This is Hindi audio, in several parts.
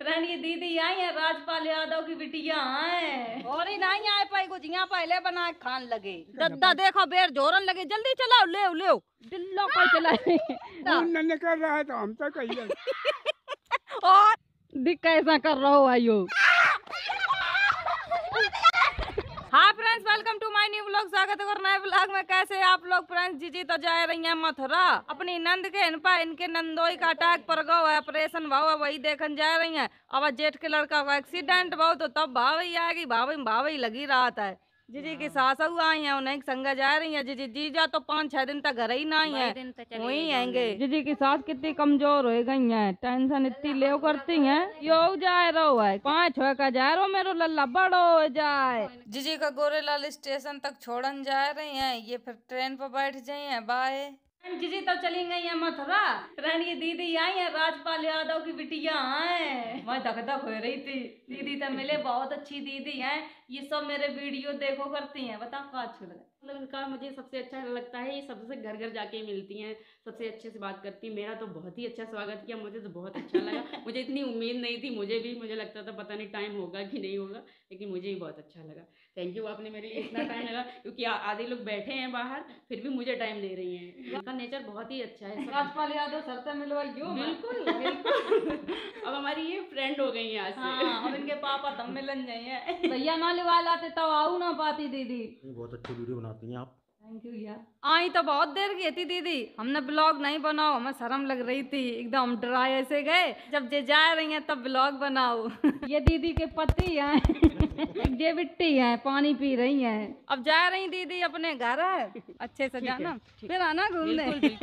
रानी दीदी आई है, राजपाल यादव की बिटिया आए और ही नहीं आए पाई गुजिया पहले बना खान लगे। दद्दा देखो बेर जोरन लगे, जल्दी चलाओ ले ले दिल्लो पर चला नन्हे कर रहा है तो हम तो कही और दिख कैसा कर रहा हो आयो। हाँ friends, welcome to my new vlog. स्वागत है और नए व्लॉग में। कैसे आप लोग फ्रेंड्स? जीजी तो जा रही हैं मथुरा अपनी नंद के इनके नंदोई का अटैक पर गो है, ऑपरेशन भाव है, वही देखने जा रही हैं। अब जेठ के लड़का का एक्सीडेंट भाव तो तब भाभी आएगी, भाभी लगी रात है। जीजी की सास आई है, उन्हें संग जा रही है। जीजा तो 5-6 दिन तक घर ही नहीं है, वही आएंगे। जीजी की सास कितनी कमजोर हो गई है, टेंशन इतनी ले करती है। यो जाए रो है 5-6 का जा रो मेरो लल्ला बड़ो हो जाए। जीजी का गोरेलाल स्टेशन तक छोड़न जा रही है, ये फिर ट्रेन पर बैठ जाए। बाय। जीजी तो चली गई है मथुरा। रानी दीदी आई है, राजपाल यादव की बिटिया आए। मैं धक हो रही थी, दीदी तो मिले, बहुत अच्छी दीदी है। ये सब मेरे वीडियो देखो करती हैं। बताओ क्या अच्छा लगा? मतलब इनका मुझे सबसे अच्छा लगता है, ये सबसे घर घर जाके मिलती हैं, सबसे अच्छे से बात करती हैं। मेरा तो बहुत ही अच्छा स्वागत किया, मुझे तो बहुत अच्छा लगा। मुझे इतनी उम्मीद नहीं थी, मुझे लगता था पता नहीं टाइम होगा कि नहीं होगा, लेकिन मुझे ही बहुत अच्छा लगा। थैंक यू, आपने मेरे लिए इतना टाइम लगा, क्योंकि आधे लोग बैठे हैं बाहर, फिर भी मुझे टाइम दे रही हैं। इनका नेचर बहुत ही अच्छा है। राजपाल यादव सर से मिलवाइयो। बिल्कुल अब हमारी ये फ्रेंड हो गई है आज से। अब इनके पापा तब मिलन जाइए। भैया ना लिवा लाते तो आऊ ना पाती दीदी। बहुत अच्छी वीडियो बनाती हैं आप। थैंक यू यार। आई तो बहुत देर की थी दीदी, हमने ब्लॉग नहीं बनाओ, हमें शर्म लग रही थी, एकदम ड्राई ऐसे गए। जब जे जा रही हैं तब ब्लॉग बनाओ। ये दीदी के पति हैं, ये बिट्टी हैं, पानी पी रही हैं। अब जा रही दीदी अपने घर है, अच्छे से जाना फिर आना घूमने।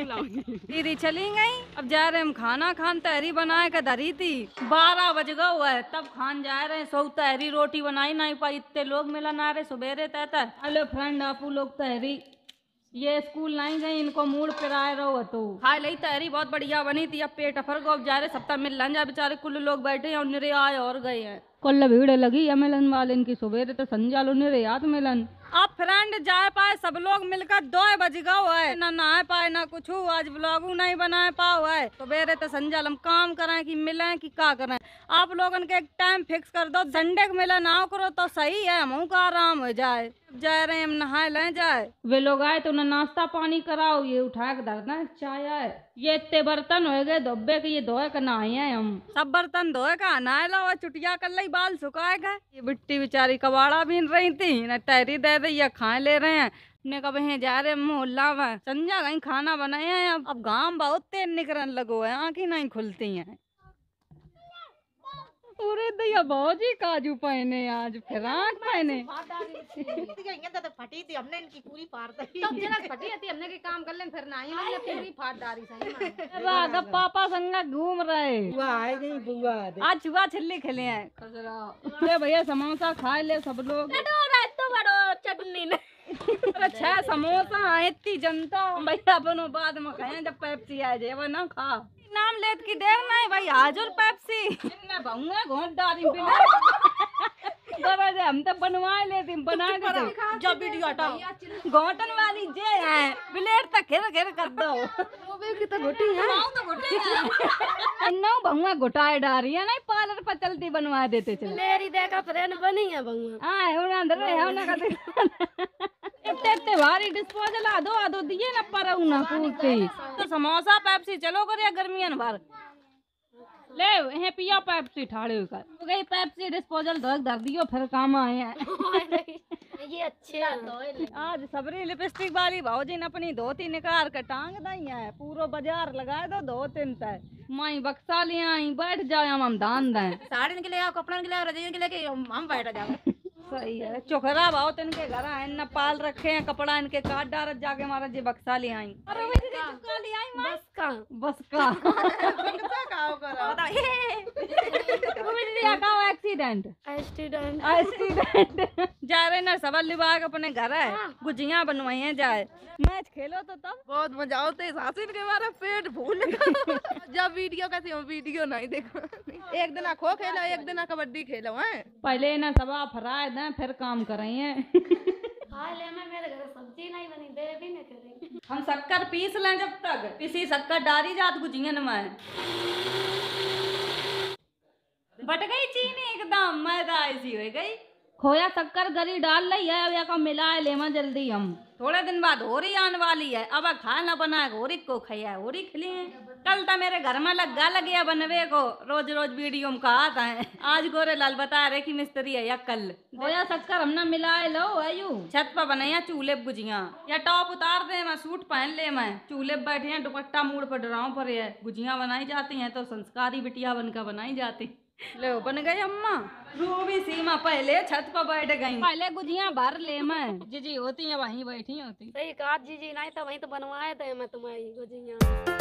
दीदी चली गई, अब जा रहे हम खाना खान। तहरी बनाए का धरी थी, 12 बज गए हुआ है तब खान जा रहे हैं। सो तहरी रोटी बनाई नहीं पाई, इतने लोग मिलन आ रहे सुबेरे तहता। हेलो फ्रेंड, आपू लोग तहरी ये स्कूल नहीं गई, इनको मूड पर आए रहो तो खा ली। तहरी बहुत बढ़िया बनी थी। अब पेट अफर गो, अब जा रहे सप्ताह मिलन जा, बेचारे कुल लोग बैठे हैं और निरे आए और गए हैं। कल भीड़ लगी है मिलन वाले इनकी, सुबह तो संजालो निरे याद मिलन। अब फ्रेंड जा पाए सब लोग मिलकर 2 बज गए है, ना नहा पाए ना कुछ। आज ब्लॉग नहीं बना पाओ है तो बेरे तो संजाल हम काम करें कि मिलें कि क्या करें। आप लोगन के एक टाइम फिक्स कर दो, संडे को मिलन आओ करो तो सही है, हमू का आराम हो जाए। जा रहे हम नहाए ले जाए, वे लोग आए तो उन्हें नाश्ता पानी कराओ। ये उठा के धरना चाय है। ये इतने बर्तन हो गए धोबे के, ये धोए का नहाए हैं हम। सब बर्तन धोए का नहाए लो, चुटिया कर ली, बाल सुखाए गए। ये बिट्टी बेचारी कबाड़ा बीन रही थी, न तहरी दे दी या खाए ले रहे हैं। अपने कब हैं जा रहे मोहल्ला में, संजा कहीं खाना बनाए हैं। अब गांव बहुत तेज निकलने लगो है, आँखें नहीं खुलती हैं। पूरे दैया भौजी काजू पहने, आज फिराक पहने। तो फटी थी, हमने इनकी पूरी फाड़ दी। तो जरा फटी थी, हमने के काम कर ले, फिर नहीं हमने पूरी फाड़ डाली सही में। राघव पापा संग घूम रहे। बुआ आए गई, बुआ आज छुआ छिल्ली खेले हैं। ले भैया समोसा खाए ले सब लोग। तो बड़ो चटनी ने 6 समोसा इतनी जनता भैया बनो बाद में खाए, जब पेप्सी आ जाए वो ना खा। नाम लेत की देर नहीं भाई, हाजुर पेप्सी बहुआ घोट डाली बिना। हम तो बनवाए लेते, बना देते। जब वीडियो हटाओ घोटन वाली जे है, ब्लेड तक घेर कर दो। वो भी कितना घोटी है, तो घोटी है। नौ बहुआ घोटाए डारी है, नहीं पार्लर पर चलती बनवा देते चले। मेरी देखा फ्रेंड बनी है बहुआ। हां है अंदर है ना का इतने भारी डिस्पोजल आदो दिए ना पर ना पूछती। तो समोसा पेप्सी चलो करे गर्मियन भर ले हे पिया पेप्सी ठाड़े कर तो गई। पेप्सी डिस्पोजल धर दियो फिर काम आए हैं। ये अच्छे हैं। आज सबरी लिपस्टिक वाली भाजी ने अपनी धोती निकाल कर टांग दी है, पूरा बाजार लगाए दो 2-3 तय। माई बक्सा ले आई, बैठ जाए हम दान दें। साड़ी के लिए आओ, कपड़ा के लिए आओ, रजाई के लेके हम बैठ जाओ। सही है। चोखरा बहुत इनके घर है, न पाल रखे हैं, कपड़ा इनके काट डाल जाके हमारा जी बक्सा ले आई। अरे ले आई बस का एक्सीडेंट जा रहे ना सबल लिबाग अपने घर है, गुजिया बनवाई है जाए। मैच खेलो तो तब बहुत मजा आता है। सासिन के बारे पेट भूल जब वीडियो कैसे हो, वीडियो नहीं देखो। एक दिन खो खेलो, एक दिन कबड्डी खेलो है। पहले ना सबा फराए दें फिर काम करेंगे। मेरे घर सब्जी नहीं बनी, दे भी नहीं करेंगे। हम शक्कर पीस लें, जब तक पिसी शक्कर डारी जात गुजियन में बट एकदम मैदा ऐसी हो गई। खोया शक्कर गरी डाल रही है, अब या का मिलाए लेमा जल्दी हम। थोड़े दिन बाद होरी आने वाली है, अब खाना बनाए होरी को खाया होरी खिली है। कल तो मेरे घर में लग गया बनवे को, रोज रोज वीडियो में कहा था। आज गोरे लाल बता रहे कि मिस्त्री है या कल। खोया शक्कर हमने मिलाए लो आयु। छत पर बनाया चूल्हे गुजिया, या टॉप उतार दे मैं सूट पहन ले मैं। चूल्हे बैठे हैं दुपट्टा मूड पर डराव पर है। गुजिया बनाई जाती हैं तो संस्कारी बिटिया बनकर बनाई जाती। ले बन गई अम्मा। रूबी सीमा पहले छत पर बैठ गई, पहले गुजिया भर ले मैं। जीजी होती है वहीं बैठी होती। सही कहा जीजी, नहीं तो वहीं तो बनवाए थे मैं तुम्हारी गुजिया।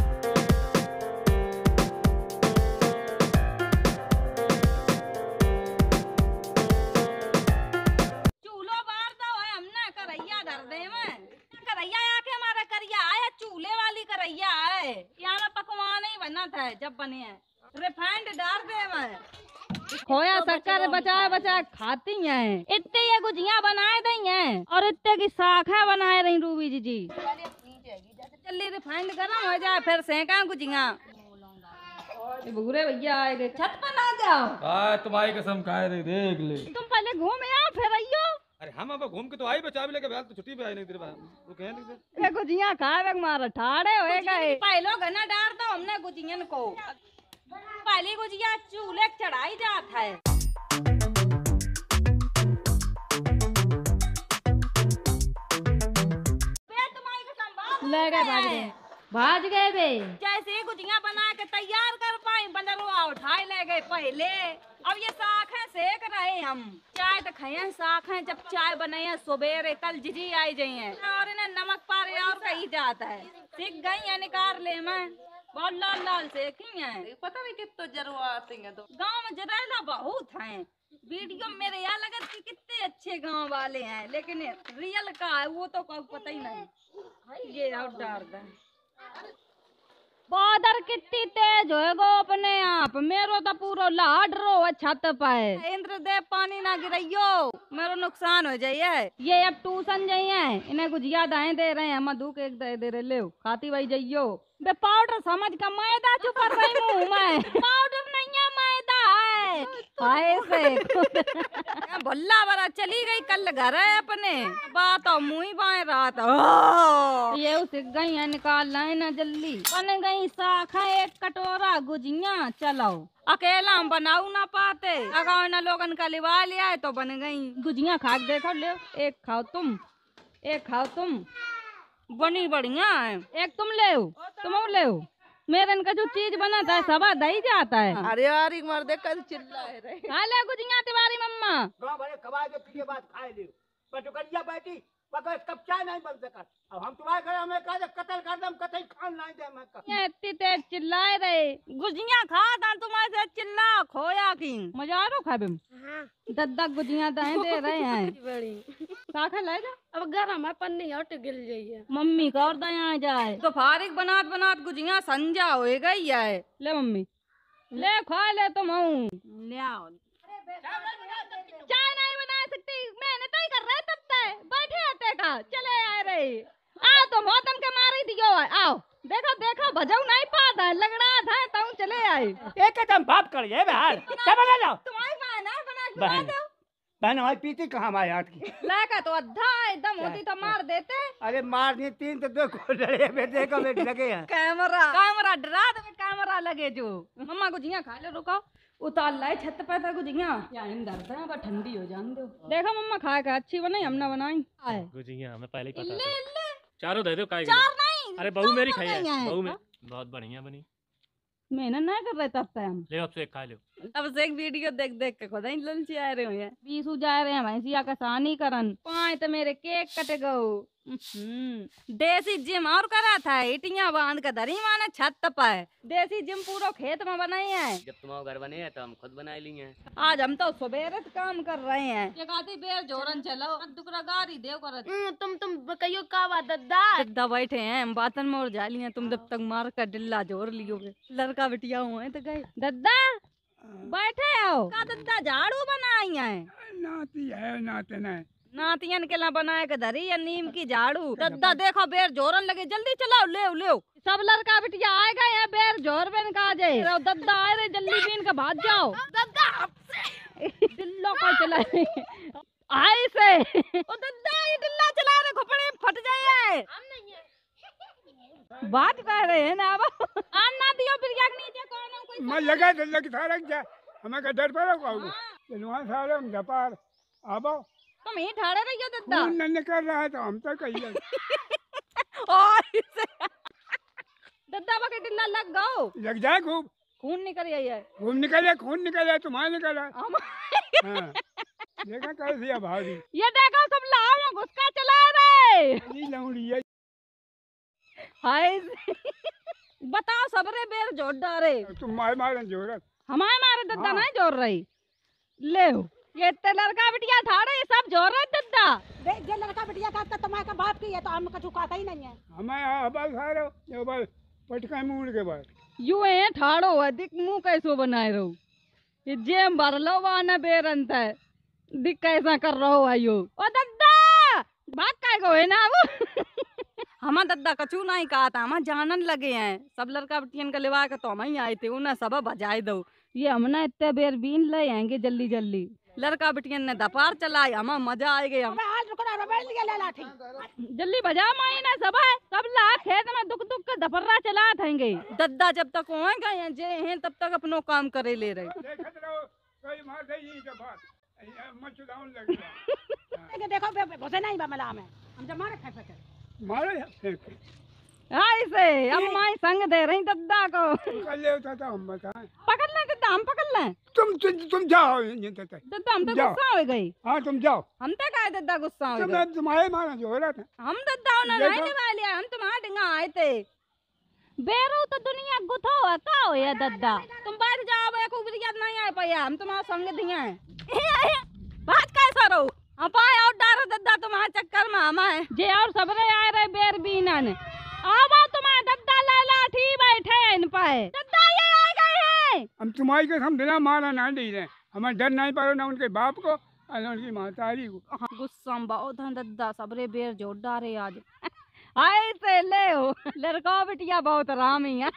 चूल्हो बार दो है हमने, करैया धर दे मैं। करैया आके हमारा करिया है, चूल्हे वाली करैया है। यहाँ में पकवान ही बना था जब बने हैं। रिफाइंड डाल दे मैं। खोया शक्कर बचा खाती हैं। इतने ये गुजिया बनाए दी हैं और इतने की शाखा बनाए रही रूबी जी। जल्दी रिफाइंड गरम हो जाए फिर सेका गुजिया। बुरे भैया आए गए, छत पर ना जाओ। तुम्हारी कसम खाए रे, देख ले। तुम पहले घूम आओ फिर आइयो। अरे हम अब घूम के तो आई, बचा भी लेके बैल तो छुट्टी पे आई नहीं तेरे पास। वो कहे नहीं थे। ये गुजिया खाए मारा ठाड़े होए गए। पहले गना डाल दो हमने गुजियन को। पहली गुजिया चूल्हे चढ़ाई जाता है। ले गए भाज गए बे। जैसे गुजिया बना के तैयार कर पाए बंदरुआ उठाए ले गए पहले। अब ये साखें सेक रहे हम। चाय तो खाए साखें, जब चाय बनाए सुबेरे कल जीजी आई जाई है और इन्हें नमक पारे और कही जाता है। सीख गई है निकाल ले मैं, बहुत लाल लाल सेकी है। पता नहीं कितने जरूरत है तो गाँव में जरेला बहुत हैं। वीडियो में मेरे यहाँ लगा कि कितने अच्छे गांव वाले हैं, लेकिन रियल का है वो तो पता ही नहीं। ये आउट डाल दे। बादर कितनी तेज होएगो अपने आप, मेरो तो पूरा लाड रो है छत पे। इंद्रदेव पानी ना गिरइयो, मेरो नुकसान हो जाइए। ये अब ट्यूशन जाइए, इन्हें गुजिया दाएं दे रहे हैं, मधु के एक दे रहे ले खाती वही जाइयो। बे पाउडर समझ का मैदा चुप कर रही हूँ मैं। पाउडर नहीं है मैदा है। ऐसे भल्ला बरा चली गई कल घर है अपने, बात और मुँह बाएं रात। ये उसे गई है निकाल लाए ना जल्दी। बन गई शाखा एक कटोरा गुजिया, चलो अकेला हम बनाऊ ना पाते। अगर ना लोगन का लिवा लिया है तो बन गई गुजिया। खा के देखो, ले एक खाओ तुम, एक खाओ तुम, बनी बढ़िया है। एक तुम ले, तुम ले। मेरे इनका जो चीज बना था सब दही जाता है। अरे यार एक मार देख कर चिल्लाए रहे। खा ले गुजिया तुम्हारी मम्मा। गाँव भरे कबाए के पीछे बात खाए ले। पटुकरिया बैठी मगर कब चाय नहीं बन सका। अब हम तुम्हारे घर हमें कहा कतल कर दम, कतई खान नहीं दे मैं। इतनी तेज चिल्लाए रहे। गुजिया खा था तुम्हारे से चिल्ला खोया की मजा आ रहा खाबे में। दद्दा गुजिया दाएं दे रहे हैं। बड़ी साखा ले जा। अब गरम है पन्नी हट गिल जाइए। मम्मी का और दया आ जाए तो फारिग बनात बनात गुजिया संजा हो गई है। ले मम्मी ले खा ले तुम ले आओ। चाय नहीं बना सकती, मैंने तो ही कर रहे तब तक बैठे आते का चले आ रहे। आओ तो मौतम के मारी दियो है। आओ देखो देखो भजऊ नहीं पाता लगना था तुम चले आए। एक कदम बाप कर ये बाहर क्या बना लो। तुम्हारी बहन है बना के बहन। दो। बहन हमारी पीती कहाँ हमारे हाथ की। लाका तो अद्धा एकदम होती तो मार देते। अरे मारनी तीन तो दो डरे में देखो बेट लगे हैं। कैमरा डरा दे, कैमरा लगे जो। मम्मा गुजिया खा लो, रुको उतार लाए छत पे था गुजिया। या दर्द है पर ठंडी हो जान दो। देखो मम्मा खा के अच्छी बनाई, हमने बनाई। गुजिया हमें पहले ही पता ले था। ले चारों दे दो काय। चार नहीं, अरे बहू मेरी खाई बनाई है, हैं। बहू में बहुत बढ़िया बनी। मेहनत नहीं कर रहे तब तक हम। ले अब से खा लो। अब से एक वीडियो देख देख के खुद ही ललची आ रहे हैं। बीसू जा रहे हैं भैंसिया का सानी करन। पाए तो मेरे केक कट गो। देसी जिम और करा था, इटियां बांध के धरी माने छत पे। देसी जिम पूरा खेत में बनाई है। जब तुम्हारे घर बने हैं तो हम खुद बना लिए हैं। आज हम तो सुबेरे से काम कर रहे हैं। ये कहती बेर जोरन चलो दुकरा गारी देव कर। तुम कहियो का बात दद्दा। दद्दा बैठे हैं हम बातन में और जा लिए, तुम जब तक मार कर डिल्ला जोर लियोगे। लड़का बिटिया हुए तो गए। दद्दा बैठे हो का दद्दा झाड़ू बनाई है। नाती है नाते नहीं। नातियन के ला बनाए के धरी या नीम की झाड़ू। दद्दा देखो बेर जोरन लगे, जल्दी चलाओ ले ले। सब लड़का बिटिया आए गए हैं बेर जोर बेन का जे। दद्दा आए रे जल्दी बीन का भाग जाओ। दद्दा दिल्लो को चला आई से ओ दद्दा ये दिल्ला चला रहे खोपड़े फट जाए। बात कर रहे हैं ना अब अन्ना दियो बिरया के नीचे कौन कोई मैं लगा दिल्ला की थारक जा हमें का डर पड़ा को चलवा सारे हम दपार आबो तुम ही ठाड़े रहियो दद्दा खून न निकल रहा है तो हम तो कहिए और इसे दद्दा बके दिल्ला लग गओ लग जाए खूब खून निकल आई है खून निकल जाए तुम्हारे निकल आए हाँ देखा कैसी है भाभी ये देखो सब लाओ घुसका चला रहे ये लौड़ी है हाय बताओ सबरे बेर जोड़ डारे तुम मारे जोरत हमारे मारे दद्दा हाँ। नहीं जोड़ रही ले ये ते लड़का बिटिया ठाड़े ये सब जोड़ रहे दद्दा जे लड़का बिटिया का तुम्हारे का बाप की है तो हम कछु कहता ही नहीं है। हमें अबल सारो ये बल पटका मुड़ के बाद यू है ठाड़ो है दिख मुंह कैसो बनाए रहो ये जेम भरलो वाना बेरंत है दिख कैसा कर रहो है यो ओ दद्दा बात काय को है ना वो हम दद्दा कछु नहीं कहा था हम जानन लगे हैं सब लड़का बिटियन का लेवा के तो हम ही आए थे उन्हें सब बजाए दो ये हमने इतने बेर बीन ले आएंगे जल्दी जल्दी लड़का बिटियन ने दपार चलाई हम मजा आ गया हम आज रुकना रबड़ लिया ले लाठी जल्दी बजा माई ना सब है सब ला खेत में दुख दुख के दपर्रा चला थेंगे दद्दा जब तक होएगा या जे हैं तब तक अपनो काम करे ले रहे देखत रहो कोई मार दे ये दफा मचुदाउन लग गया देखो घुसे नहीं बमला में हम जब मारे फेंक मारे ऐसे अब माई संग दे रही दद्दा को कर ले होता तो हम बताएं पकड़ ले दद्दा हम पकड़ ले तुम जाओ ये तो दद्दा हम तो जाओ। गुस्सा हो गई हाँ तुम जाओ हम तो कहे दद्दा गुस्सा हो गई मैं तुम्हारे मारा जो रहा था हम दद्दा ने देखो। नहीं निभा लिया हम तुम्हारे डिंगा आए थे बेरो तो दुनिया गुथो है का हो ये दद्दा तुम बैठ जाओ बे को बिरियात नहीं आए पाया हम तुम्हारे संग दिया है बात कैसा रहो अब आए और डारो दद्दा तुम्हारे चक्कर में हम आए जे और सबरे आए रहे बेर बीना ने आओ तुम्हारे दद्दा लाला ठीक बैठे इन पाए दद्दा ये आ गए हैं हम तुम्हारी को हम बिना मारा ना दे रहे हमें डर नहीं पड़ो ना उनके बाप को और उनकी मातारी को गुस्सा में बहुत है दद्दा सबरे बेर जोड़ डारे आज आए से ले हो लड़का बिटिया बहुत आरामी है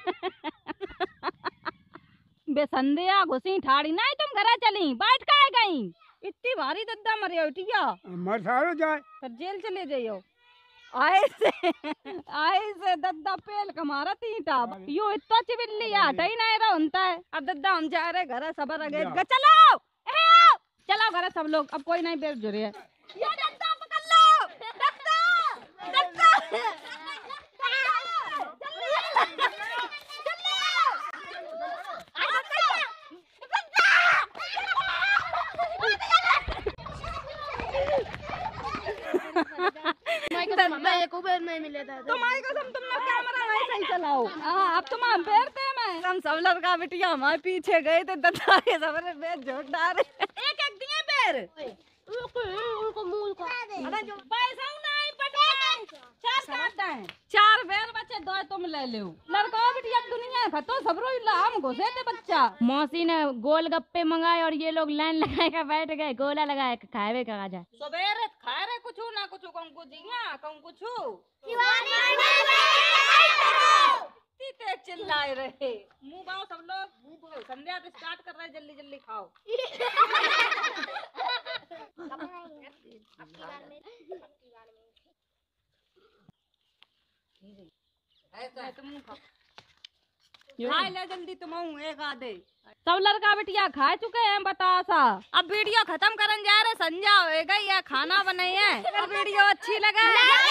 बेसंदिया घुसी ठाड़ी नहीं तुम घर चली बैठ के गई इतनी भारी दद्दा मरे उठिया मर सारो जाए फिर जेल चले जाइयो आए से दद्दा पेल कमारा तीटा यो इतना चिबिल्ली हटा ही नहीं रहा है अब दद्दा हम जा रहे घर सबर आ गए चलो चलो घर सब लोग अब कोई नहीं बेर जुड़े है ये दद्दा पकड़ लो दद्दा नहीं मिले था तुम्हारी कसम तुमने कैमरा नहीं सही चलाओ अब तुम हम पेरते में हम सब लड़का बिटिया हमारे पीछे गए थे दद्दा के सबरे बेर जोड़ डाले एक एक दिए बेर उनको मुंह का पैसा नहीं पटा चार काटता है चार बेर बच्चे दो तुम ले लो लड़का बिटिया दुनिया खतो सबरो हम घुसे थे बच्चा मौसी ने गोल गप्पे मंगाए और ये लोग लाइन लगा के बैठ गए गोला लगाए खाए का राजा सवेरे खाए रहे कुछ ना कुछ कंकु जिया कंकु छु तीते चिल्लाए रहे मुंह बाओ सब लोग संध्या से स्टार्ट कर रहे जल्दी जल्दी खाओ तुम खाओ खाए ले जल्दी तुम एक आधे सब लड़का बिटिया खा चुके हैं बतासा अब वीडियो खत्म करन जा रहे संजा हो गई या खाना बनाई है अगर वीडियो अच्छी लगे